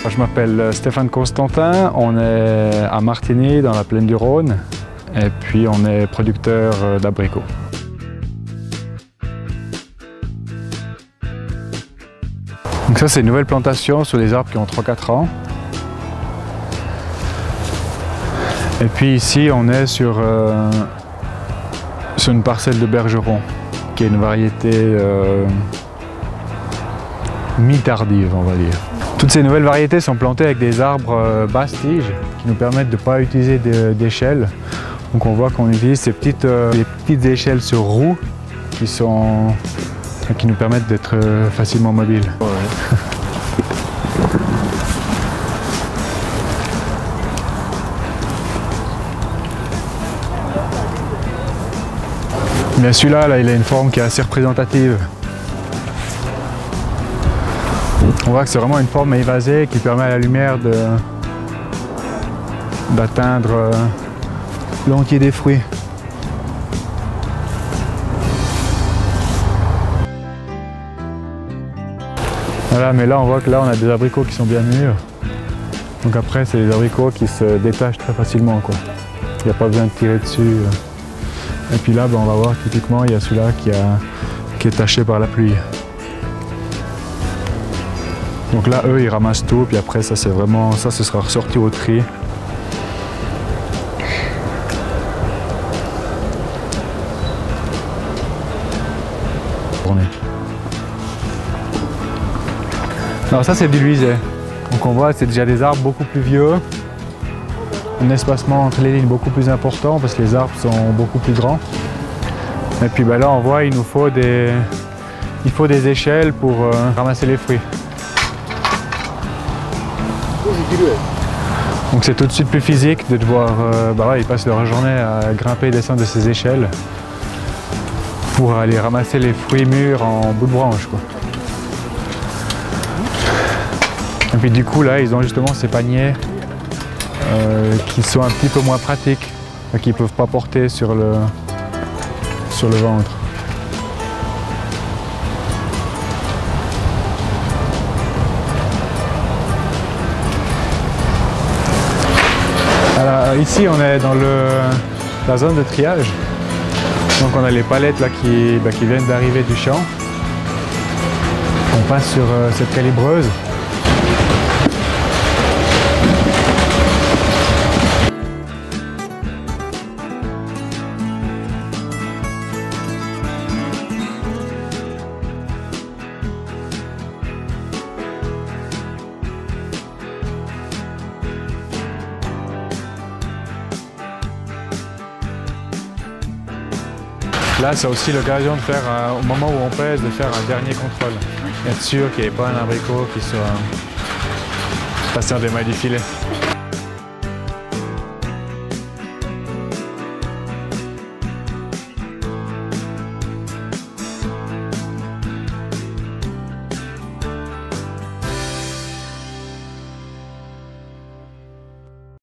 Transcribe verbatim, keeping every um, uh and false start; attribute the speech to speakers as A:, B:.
A: Je m'appelle Stéphane Constantin, on est à Martigny dans la plaine du Rhône et puis on est producteur d'abricots. Donc ça c'est une nouvelle plantation sur des arbres qui ont trois quatre ans. Et puis ici on est sur, euh, sur une parcelle de bergeron qui est une variété euh, mi-tardive on va dire. Toutes ces nouvelles variétés sont plantées avec des arbres euh, basse tige qui nous permettent de ne pas utiliser d'échelles. Donc on voit qu'on utilise ces petites, euh, des petites échelles sur roues qui, sont, qui nous permettent d'être euh, facilement mobiles. Ouais. Mais celui-là, là, il a une forme qui est assez représentative. On voit que c'est vraiment une forme évasée qui permet à la lumière d'atteindre euh, l'entier des fruits. Voilà, mais là on voit que là on a des abricots qui sont bien mûrs. Donc après c'est des abricots qui se détachent très facilement, quoi. Il n'y a pas besoin de tirer dessus. Et puis là ben, on va voir typiquement il y a celui-là qui, qui est taché par la pluie. Donc là, eux, ils ramassent tout, puis après, ça, c'est vraiment, ça, ce sera ressorti au tri. Alors ça, c'est du luisé. Donc on voit, c'est déjà des arbres beaucoup plus vieux. Un espacement entre les lignes beaucoup plus important parce que les arbres sont beaucoup plus grands. Et puis ben là, on voit, il nous faut des, il faut des échelles pour euh, ramasser les fruits. Donc c'est tout de suite plus physique de devoir, euh, bah ouais, ils passent leur journée à grimper et descendre de ces échelles pour aller ramasser les fruits mûrs en bout de branche, quoi. Et puis du coup là ils ont justement ces paniers euh, qui sont un petit peu moins pratiques, qu'ils ne peuvent pas porter sur le, sur le ventre. Alors, ici on est dans le, la zone de triage, donc on a les palettes là qui, bah, qui viennent d'arriver du champ. On passe sur euh, cette calibreuse. Là, c'est aussi l'occasion de faire, euh, au moment où on pèse, de faire un dernier contrôle. Être sûr qu'il n'y ait pas un abricot qui soit passé en démaille du filet.